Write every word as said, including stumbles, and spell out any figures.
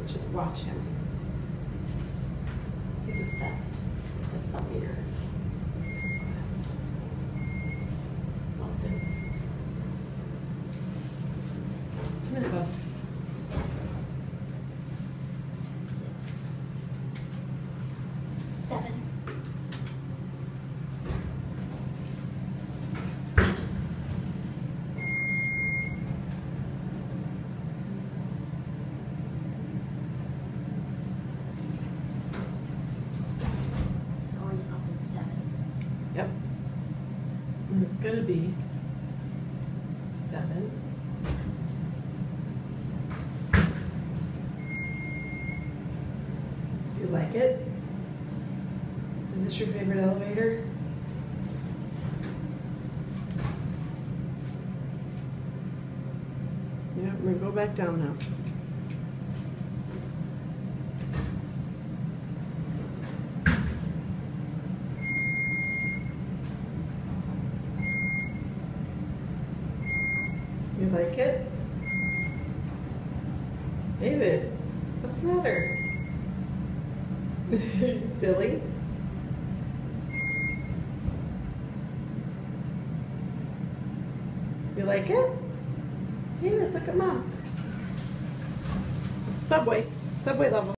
Let's just watch him. He's obsessed with this elevator. This is class. Loves it. Just a minute, Bubs. Six. Seven. Yep. And it's going to be seven. You like it? Is this your favorite elevator? Yep, we're going to go back down now. You like it? David, what's the matter? You silly? You like it? David, look at Mom. Subway. Subway level.